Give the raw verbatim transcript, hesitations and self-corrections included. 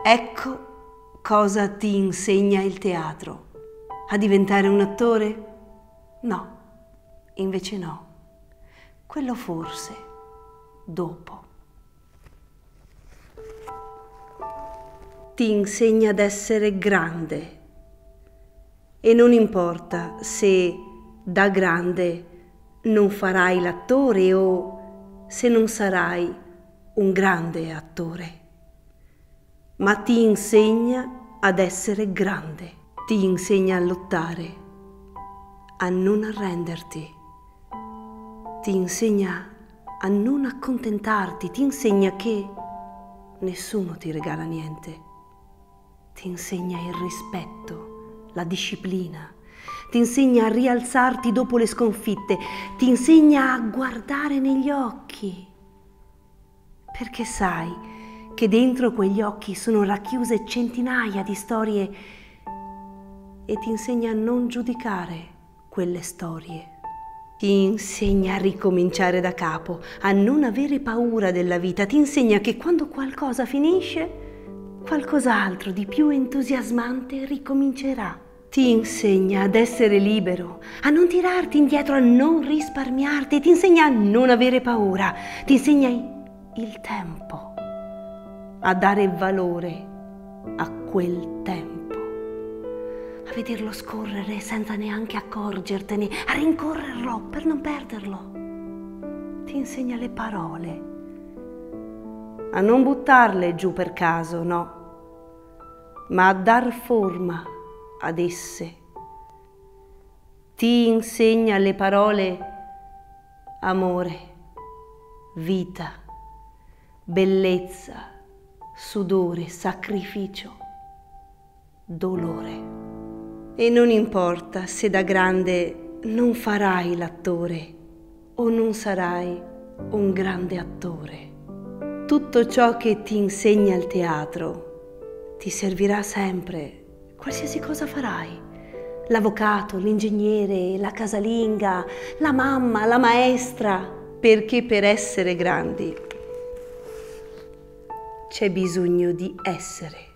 Ecco cosa ti insegna il teatro. A diventare un attore? No, invece no. Quello forse dopo. Ti insegna ad essere grande. E non importa se da grande non farai l'attore o se non sarai un grande attore. Ma ti insegna ad essere grande, ti insegna a lottare, a non arrenderti, ti insegna a non accontentarti, ti insegna che nessuno ti regala niente, ti insegna il rispetto, la disciplina, ti insegna a rialzarti dopo le sconfitte, ti insegna a guardare negli occhi, perché sai che dentro quegli occhi sono racchiuse centinaia di storie e ti insegna a non giudicare quelle storie. Ti insegna a ricominciare da capo, a non avere paura della vita, ti insegna che quando qualcosa finisce, qualcos'altro di più entusiasmante ricomincerà. Ti insegna ad essere libero, a non tirarti indietro, a non risparmiarti, ti insegna a non avere paura, ti insegna il tempo, a dare valore a quel tempo, a vederlo scorrere senza neanche accorgertene, a rincorrerlo per non perderlo. Ti insegna le parole, a non buttarle giù per caso, no, ma a dar forma ad esse. Ti insegna le parole amore, vita, bellezza, sudore, sacrificio, dolore. E non importa se da grande non farai l'attore o non sarai un grande attore. Tutto ciò che ti insegna il teatro ti servirà sempre, qualsiasi cosa farai. L'avvocato, l'ingegnere, la casalinga, la mamma, la maestra, perché per essere grandi c'è bisogno di essere.